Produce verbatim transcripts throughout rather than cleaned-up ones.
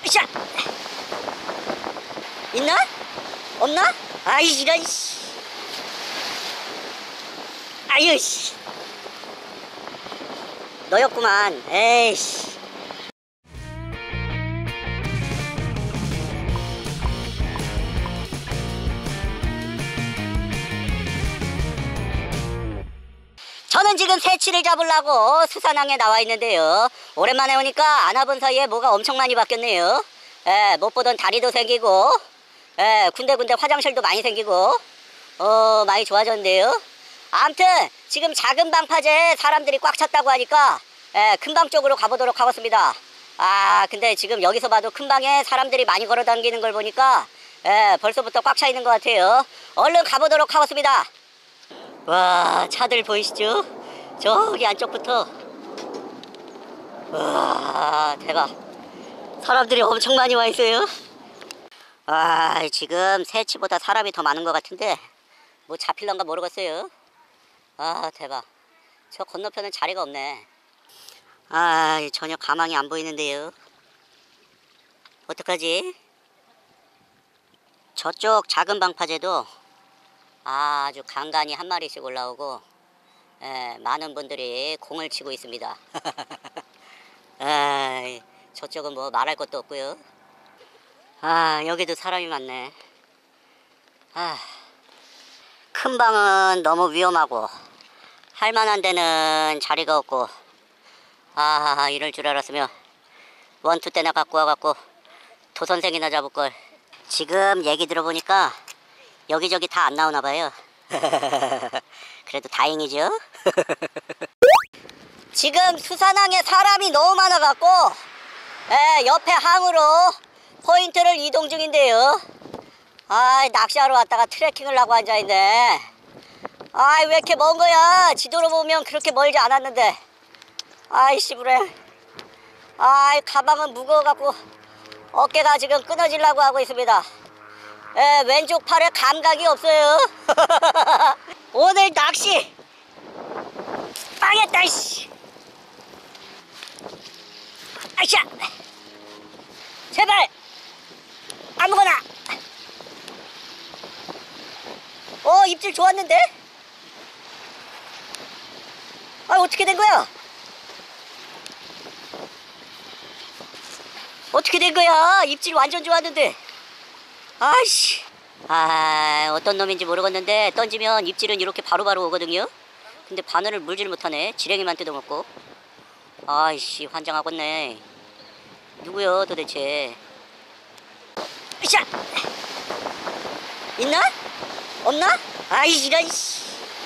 으쌰! 있나? 없나? 아이 이런 씨. 아유 씨. 너였구만. 에이씨. 저는 지금 새치를 잡으려고 수산항에 나와 있는데요. 오랜만에 오니까 안 와본 사이에 뭐가 엄청 많이 바뀌었네요. 예, 못 보던 다리도 생기고, 예, 군데군데 화장실도 많이 생기고, 어, 많이 좋아졌는데요. 아무튼 지금 작은 방파제에 사람들이 꽉 찼다고 하니까 예, 큰 방 쪽으로 가보도록 하겠습니다. 아, 근데 지금 여기서 봐도 큰 방에 사람들이 많이 걸어 다니는 걸 보니까 예, 벌써부터 꽉 차 있는 것 같아요. 얼른 가보도록 하겠습니다. 와, 차들 보이시죠? 저기 안쪽부터. 와, 대박. 사람들이 엄청 많이 와 있어요. 아, 지금 새치보다 사람이 더 많은 것 같은데 뭐 잡힐런가 모르겠어요. 아, 대박. 저 건너편은 자리가 없네. 아, 전혀 가망이 안 보이는데요. 어떡하지? 저쪽 작은 방파제도 아주 간간히 한 마리씩 올라오고, 에, 많은 분들이 공을 치고 있습니다. 아, 저쪽은 뭐 말할 것도 없고요. 아, 여기도 사람이 많네. 아, 큰 방은 너무 위험하고 할만한 데는 자리가 없고, 아, 이럴 줄 알았으면 원투 때나 갖고 와갖고 도선생이나 잡을걸. 지금 얘기 들어보니까 여기저기 다 안 나오나 봐요. 그래도 다행이죠. 지금 수산항에 사람이 너무 많아갖고 에, 옆에 항으로 포인트를 이동 중인데요. 아, 낚시하러 왔다가 트레킹을 하고 앉아있네. 아, 왜 이렇게 먼 거야? 지도로 보면 그렇게 멀지 않았는데. 아이 씨부래. 아이, 가방은 무거워갖고 어깨가 지금 끊어지려고 하고 있습니다. 에, 왼쪽 팔에 감각이 없어요. 오늘 낚시 빵했다 씨. 아이샤, 제발 아무거나. 어, 입질 좋았는데? 아, 어떻게 된 거야? 어떻게 된 거야? 입질 완전 좋았는데. 아이씨. 아, 어떤 놈인지 모르겠는데 던지면 입질은 이렇게 바로바로 오거든요. 근데 바늘을 물질 못하네. 지렁이만 뜯어먹고. 아이씨, 환장하겠네. 누구요 도대체? 으쌰! 있나? 없나? 아이 이런 씨.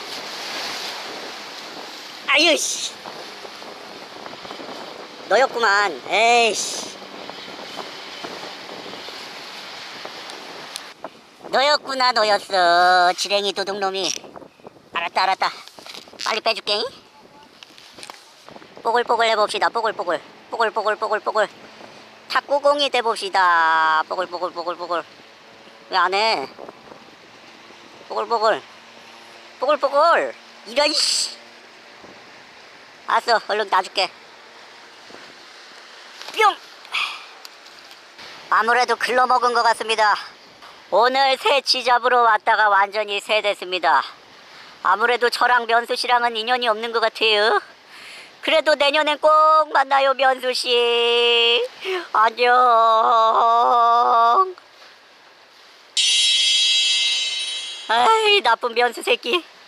아유 씨. 너였구만. 에이씨. 너였구나. 너였어. 지렁이 도둑놈이. 알았다 알았다. 빨리 빼줄게. 뽀글뽀글 해봅시다. 뽀글뽀글 뽀글뽀글 뽀글뽀글 탁구공이 돼봅시다. 뽀글뽀글 뽀글뽀글. 왜 안해? 뽀글뽀글 뽀글뽀글. 이런 씨. 알았어, 얼른 놔줄게. 뿅. 아무래도 글러먹은 것 같습니다. 오늘 새치 잡으러 왔다가 완전히 새됐습니다. 아무래도 저랑 면수씨랑은 인연이 없는 것 같아요. 그래도 내년엔 꼭 만나요, 면수씨. 안녕. 아이, 나쁜 면수 새끼.